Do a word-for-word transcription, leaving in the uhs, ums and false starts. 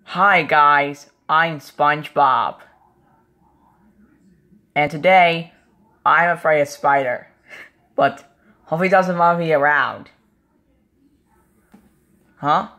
Hi guys, I'm Spongebob. And today, I'm afraid of spider. But hope he doesn't want me around. Huh?